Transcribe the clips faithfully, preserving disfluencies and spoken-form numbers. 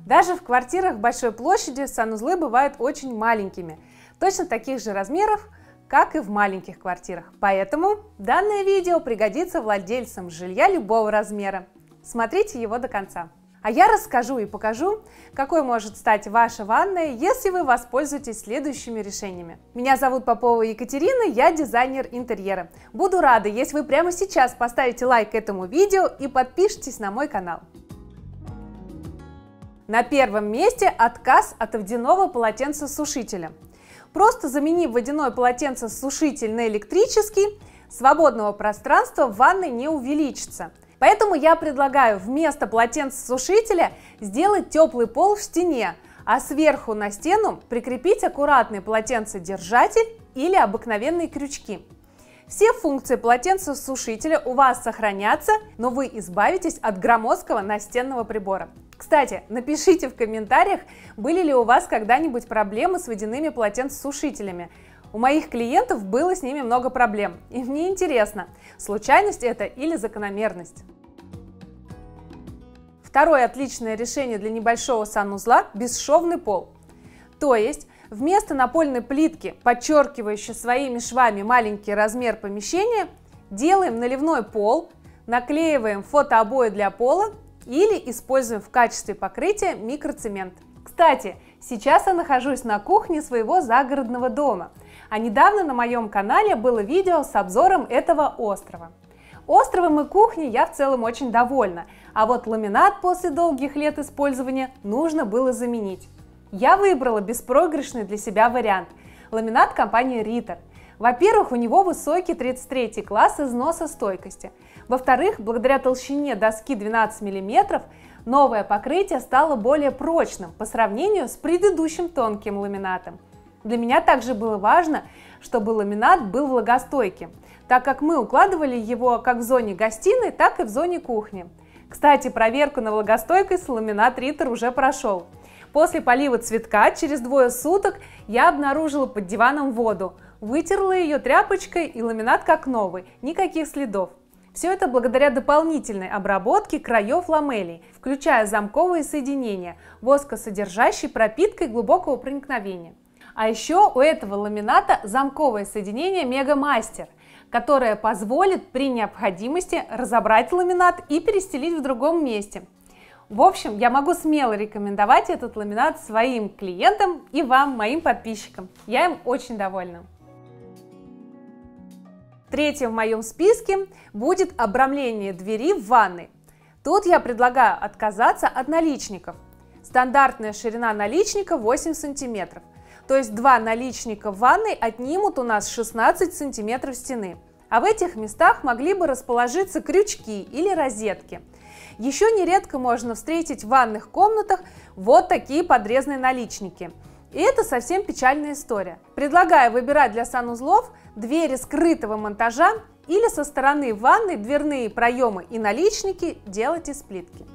Даже в квартирах большой площади санузлы бывают очень маленькими, точно таких же размеров, как и в маленьких квартирах. Поэтому данное видео пригодится владельцам жилья любого размера. Смотрите его до конца. А я расскажу и покажу, какой может стать ваша ванная, если вы воспользуетесь следующими решениями. Меня зовут Попова Екатерина, я дизайнер интерьера. Буду рада, если вы прямо сейчас поставите лайк этому видео и подпишитесь на мой канал. На первом месте отказ от водяного полотенцесушителя. Просто заменив водяной полотенцесушитель на электрический, свободного пространства в ванной не увеличится. Поэтому я предлагаю вместо полотенцесушителя сделать теплый пол в стене, а сверху на стену прикрепить аккуратный полотенцедержатель или обыкновенные крючки. Все функции полотенцесушителя у вас сохранятся, но вы избавитесь от громоздкого настенного прибора. Кстати, напишите в комментариях, были ли у вас когда-нибудь проблемы с водяными полотенцесушителями. У моих клиентов было с ними много проблем, и мне интересно, случайность это или закономерность. Второе отличное решение для небольшого санузла – бесшовный пол. То есть вместо напольной плитки, подчеркивающей своими швами маленький размер помещения, делаем наливной пол, наклеиваем фотообои для пола или используем в качестве покрытия микроцемент. Кстати, сейчас я нахожусь на кухне своего загородного дома, а недавно на моем канале было видео с обзором этого острова. Островом и кухней я в целом очень довольна, а вот ламинат после долгих лет использования нужно было заменить. Я выбрала беспроигрышный для себя вариант – ламинат компании Ritter. Во-первых, у него высокий тридцать третий класс износостойкости. Во-вторых, благодаря толщине доски двенадцать миллиметров, новое покрытие стало более прочным по сравнению с предыдущим тонким ламинатом. Для меня также было важно, чтобы ламинат был влагостойким, так как мы укладывали его как в зоне гостиной, так и в зоне кухни. Кстати, проверку на влагостойкость ламинат Ritter уже прошел. После полива цветка через двое суток я обнаружила под диваном воду, вытерла ее тряпочкой, и ламинат как новый, никаких следов. Все это благодаря дополнительной обработке краев ламелей, включая замковые соединения, воскосодержащей пропиткой глубокого проникновения. А еще у этого ламината замковое соединение Мегамастер, которое позволит при необходимости разобрать ламинат и перестелить в другом месте. В общем, я могу смело рекомендовать этот ламинат своим клиентам и вам, моим подписчикам. Я им очень довольна. Третьим в моем списке будет обрамление двери в ванной. Тут я предлагаю отказаться от наличников. Стандартная ширина наличника восемь сантиметров. То есть два наличника в ванной отнимут у нас шестнадцать сантиметров стены. А в этих местах могли бы расположиться крючки или розетки. Еще нередко можно встретить в ванных комнатах вот такие подрезанные наличники. И это совсем печальная история. Предлагаю выбирать для санузлов двери скрытого монтажа или со стороны ванной дверные проемы и наличники делать из плитки.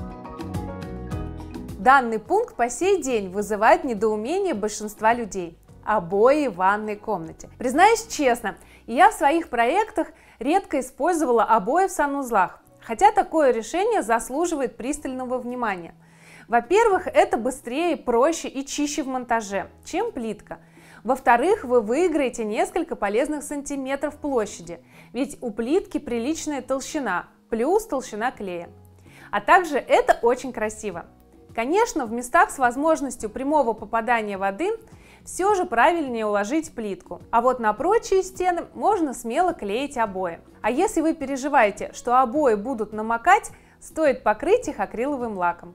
Данный пункт по сей день вызывает недоумение большинства людей. Обои в ванной комнате. Признаюсь честно, я в своих проектах редко использовала обои в санузлах, хотя такое решение заслуживает пристального внимания. Во-первых, это быстрее, проще и чище в монтаже, чем плитка. Во-вторых, вы выиграете несколько полезных сантиметров площади, ведь у плитки приличная толщина, плюс толщина клея. А также это очень красиво. Конечно, в местах с возможностью прямого попадания воды все же правильнее уложить плитку, а вот на прочие стены можно смело клеить обои. А если вы переживаете, что обои будут намокать, стоит покрыть их акриловым лаком.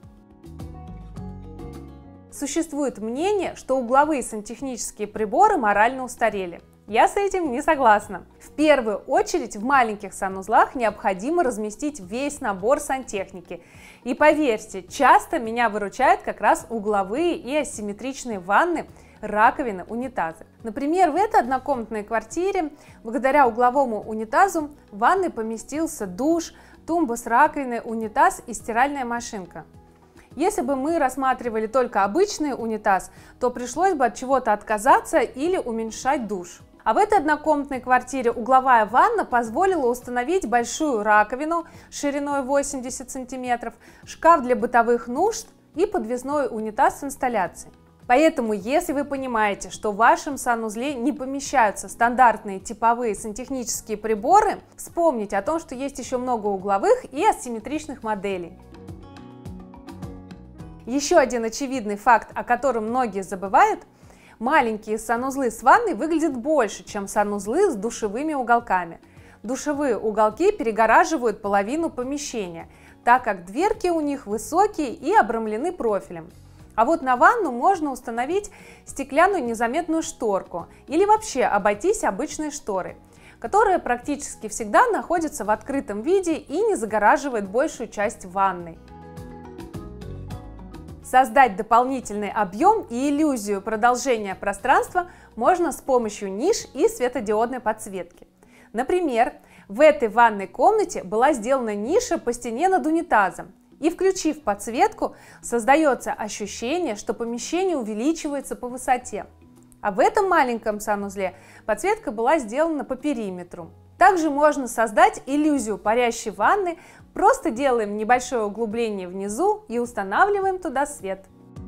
Существует мнение, что угловые сантехнические приборы морально устарели. Я с этим не согласна. В первую очередь в маленьких санузлах необходимо разместить весь набор сантехники. И поверьте, часто меня выручают как раз угловые и асимметричные ванны, раковины, унитазы. Например, в этой однокомнатной квартире благодаря угловому унитазу в ванной поместился душ, тумба с раковиной, унитаз и стиральная машинка. Если бы мы рассматривали только обычный унитаз, то пришлось бы от чего-то отказаться или уменьшать душ. А в этой однокомнатной квартире угловая ванна позволила установить большую раковину шириной восемьдесят сантиметров, шкаф для бытовых нужд и подвесной унитаз с инсталляцией. Поэтому, если вы понимаете, что в вашем санузле не помещаются стандартные типовые сантехнические приборы, вспомните о том, что есть еще много угловых и асимметричных моделей. Еще один очевидный факт, о котором многие забывают: маленькие санузлы с ванной выглядят больше, чем санузлы с душевыми уголками. Душевые уголки перегораживают половину помещения, так как дверки у них высокие и обрамлены профилем. А вот на ванну можно установить стеклянную незаметную шторку или вообще обойтись обычной шторой, которая практически всегда находится в открытом виде и не загораживает большую часть ванной. Создать дополнительный объем и иллюзию продолжения пространства можно с помощью ниш и светодиодной подсветки. Например, в этой ванной комнате была сделана ниша по стене над унитазом, и, включив подсветку, создается ощущение, что помещение увеличивается по высоте. А в этом маленьком санузле подсветка была сделана по периметру. Также можно создать иллюзию парящей ванны, просто делаем небольшое углубление внизу и устанавливаем туда свет.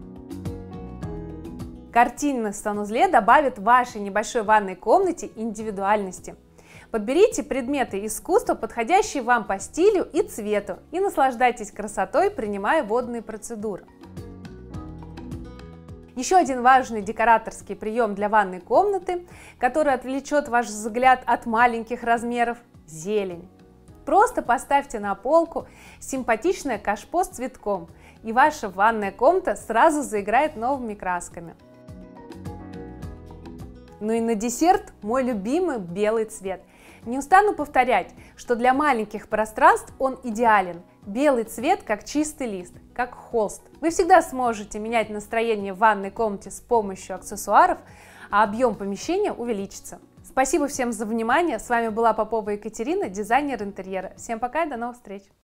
Картинность в санузле добавит вашей небольшой ванной комнате индивидуальности. Подберите предметы искусства, подходящие вам по стилю и цвету, и наслаждайтесь красотой, принимая водные процедуры. Еще один важный декораторский прием для ванной комнаты, который отвлечет ваш взгляд от маленьких размеров – зелень. Просто поставьте на полку симпатичное кашпо с цветком, и ваша ванная комната сразу заиграет новыми красками. Ну и на десерт мой любимый белый цвет. Не устану повторять, что для маленьких пространств он идеален. Белый цвет как чистый лист, как холст. Вы всегда сможете менять настроение в ванной комнате с помощью аксессуаров, а объем помещения увеличится. Спасибо всем за внимание. С вами была Попова Екатерина, дизайнер интерьера. Всем пока и до новых встреч!